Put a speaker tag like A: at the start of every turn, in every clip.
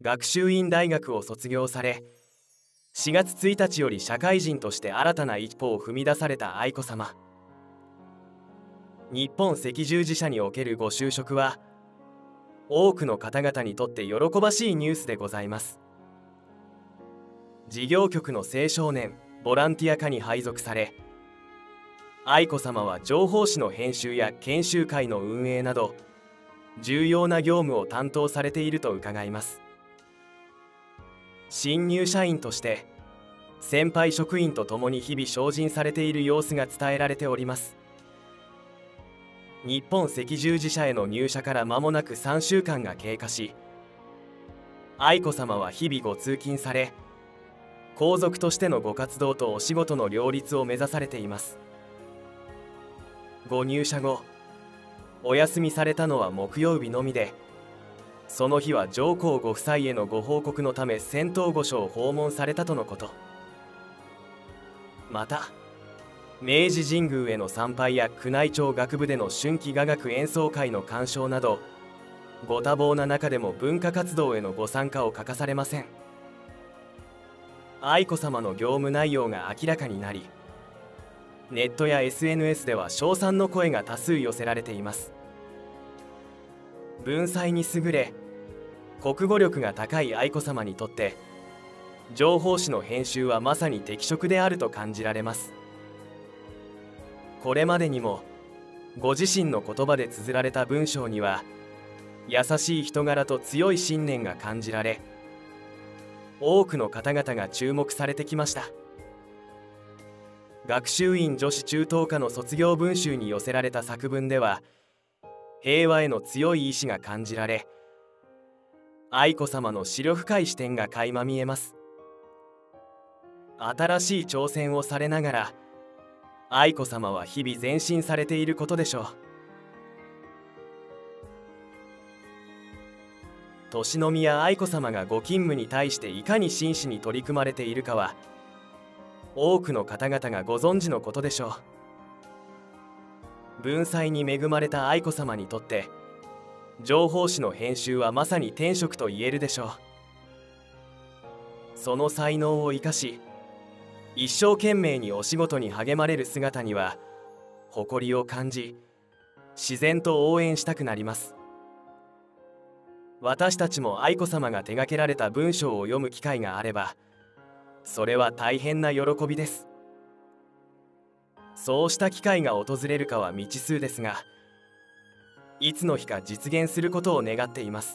A: 学習院大学を卒業され、4月1日より社会人として新たな一歩を踏み出された愛子さま。日本赤十字社におけるご就職は、多くの方々にとって喜ばしいニュースでございます。事業局の青少年ボランティア課に配属され、愛子さまは情報誌の編集や研修会の運営など重要な業務を担当されていると伺います。新入社員として先輩職員と共に日々精進されている様子が伝えられております。日本赤十字社への入社から間もなく3週間が経過し、愛子さまは日々ご通勤され、皇族としてのご活動とお仕事の両立を目指されています。ご入社後、お休みされたのは木曜日のみで、その日は上皇ご夫妻へのご報告のため仙洞御所を訪問されたとのこと。また明治神宮への参拝や宮内庁楽部での春季雅楽演奏会の鑑賞など、ご多忙な中でも文化活動へのご参加を欠かされません。愛子さまの業務内容が明らかになり、ネットや SNS では称賛の声が多数寄せられています。文才に優れ、国語力が高い愛子さまにとって、情報誌の編集はまさに適職であると感じられます。これまでにもご自身の言葉で綴られた文章には、優しい人柄と強い信念が感じられ、多くの方々が注目されてきました。学習院女子中等科の卒業文集に寄せられた作文では、平和への強い意志が感じられ、愛子さまの思慮深い視点が垣間見えます。新しい挑戦をされながら、愛子さまは日々前進されていることでしょう。敬宮愛子さまがご勤務に対していかに真摯に取り組まれているかは、多くの方々がご存知のことでしょう。文才に恵まれた愛子さまにとって、情報誌の編集はまさに天職と言えるでしょう。その才能を生かし、一生懸命にお仕事に励まれる姿には誇りを感じ、自然と応援したくなります。私たちも愛子さまが手掛けられた文章を読む機会があれば、それは大変な喜びです。そうした機会が訪れるかは未知数ですが、いつの日か実現することを願っています。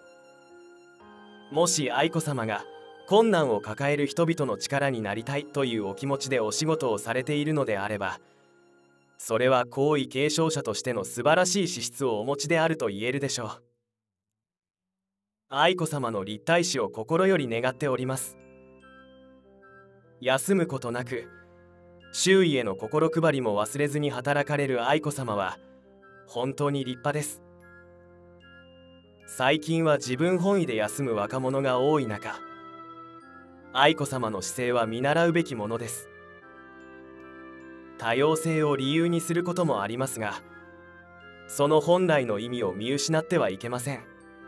A: もし愛子さまが困難を抱える人々の力になりたいというお気持ちでお仕事をされているのであれば、それは皇位継承者としての素晴らしい資質をお持ちであると言えるでしょう。愛子さまの立体視を心より願っております。休むことなく周囲への心配りも忘れずに働かれる愛子さまは本当に立派です。最近は自分本位で休む若者が多い中、愛子さまの姿勢は見習うべきものです。多様性を理由にすることもありますが、その本来の意味を見失ってはいけません。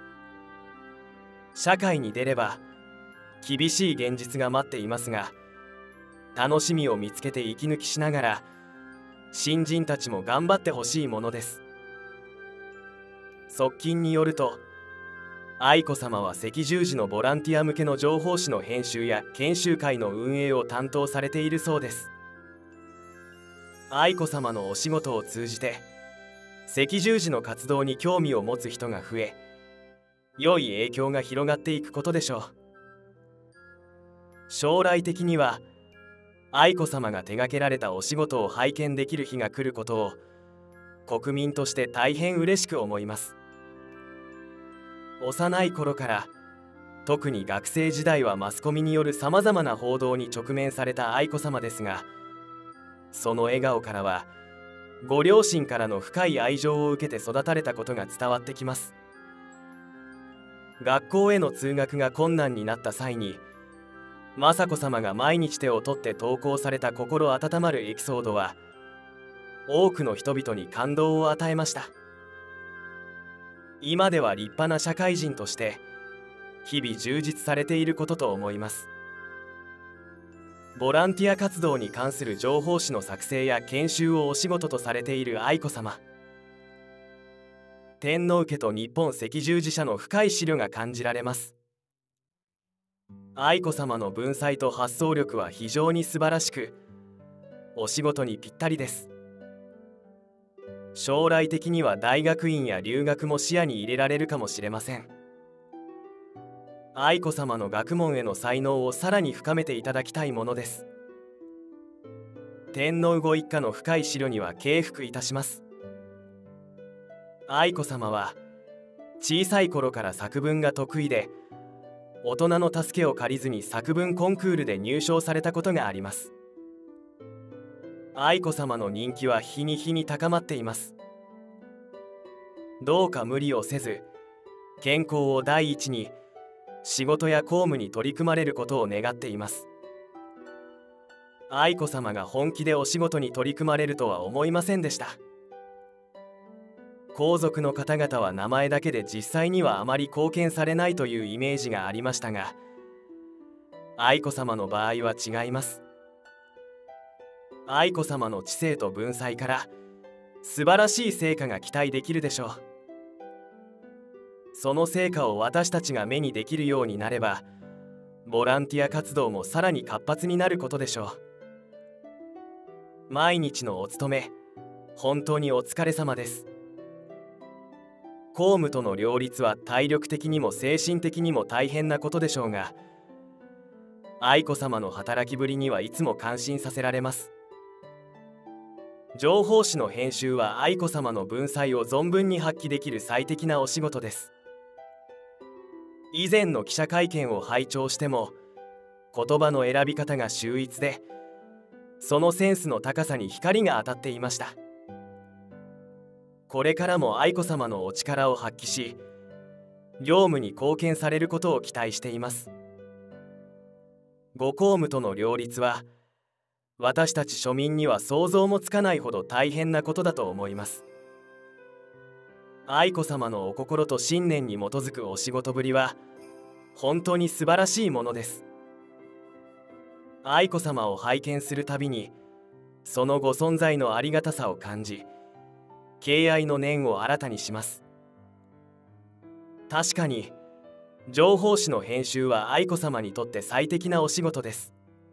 A: 社会に出れば厳しい現実が待っていますが、楽しみを見つけて息抜きしながら新人たちも頑張ってほしいものです。側近によると、愛子さまは赤十字のボランティア向けの情報誌の編集や研修会の運営を担当されているそうです。愛子さまのお仕事を通じて赤十字の活動に興味を持つ人が増え、良い影響が広がっていくことでしょう。将来的には愛子さまが手掛けられたお仕事を拝見できる日が来ることを国民として大変嬉しく思います。幼い頃から、特に学生時代はマスコミによるさまざまな報道に直面された愛子さまですが、その笑顔からはご両親からの深い愛情を受けて育たれたことが伝わってきます。学校への通学が困難になった際に、雅子さまが毎日手を取って投稿された心温まるエピソードは、多くの人々に感動を与えました。今では立派な社会人として日々充実されていることと思います。ボランティア活動に関する情報誌の作成や研修をお仕事とされている愛子さま。天皇家と日本赤十字社の深い思慮が感じられます。愛子さまの文才と発想力は非常に素晴らしく、お仕事にぴったりです。将来的には大学院や留学も視野に入れられるかもしれません。愛子さまの学問への才能をさらに深めていただきたいものです。天皇ご一家の深い思慮には敬服いたします。愛子さまは小さい頃から作文が得意で、大人の助けを借りずに作文コンクールで入賞されたことがあります。愛子さまの人気は日に日に高まっています。どうか無理をせず、健康を第一に仕事や公務に取り組まれることを願っています。愛子さまが本気でお仕事に取り組まれるとは思いませんでした。皇族の方々は名前だけで実際にはあまり貢献されないというイメージがありましたが、愛子さまの場合は違います。愛子さまの知性と文才から素晴らしい成果が期待できるでしょう。その成果を私たちが目にできるようになれば、ボランティア活動もさらに活発になることでしょう。毎日のお勤め、本当にお疲れ様です。公務との両立は体力的にも精神的にも大変なことでしょうが、愛子さまの働きぶりにはいつも感心させられます。情報誌の編集は愛子さまの文才を存分に発揮できる最適なお仕事です。以前の記者会見を拝聴しても、言葉の選び方が秀逸で、そのセンスの高さに光が当たっていました。これからも愛子さまのお力を発揮し、業務に貢献されることを期待しています。ご公務との両立は、私たち庶民には想像もつかないほど大変なことだと思います。愛子さまのお心と信念に基づくお仕事ぶりは本当に素晴らしいものです。愛子さまを拝見するたびに、そのご存在のありがたさを感じ、敬愛の念を新たにします。確かに情報誌の編集は愛子さまにとって最適なお仕事です。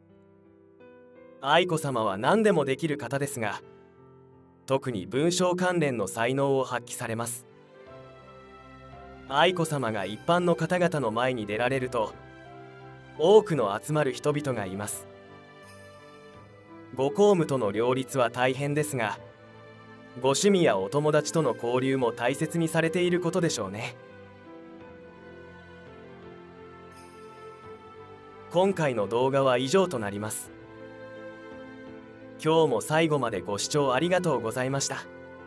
A: 愛子さまは何でもできる方ですが、特に文章関連の才能を発揮されます。愛子さまが一般の方々の前に出られると、多くの集まる人々がいます。ご公務との両立は大変ですが、ご趣味やお友達との交流も大切にされていることでしょうね。今回の動画は以上となります。今日も最後までご視聴ありがとうございました。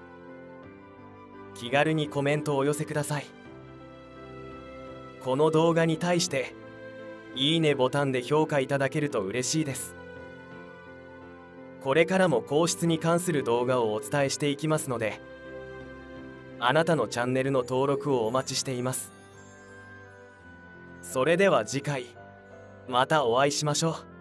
A: 気軽にコメントをお寄せください。この動画に対していいねボタンで評価いただけると嬉しいです。これからも皇室に関する動画をお伝えしていきますので、あなたのチャンネルの登録をお待ちしています。それでは次回またお会いしましょう。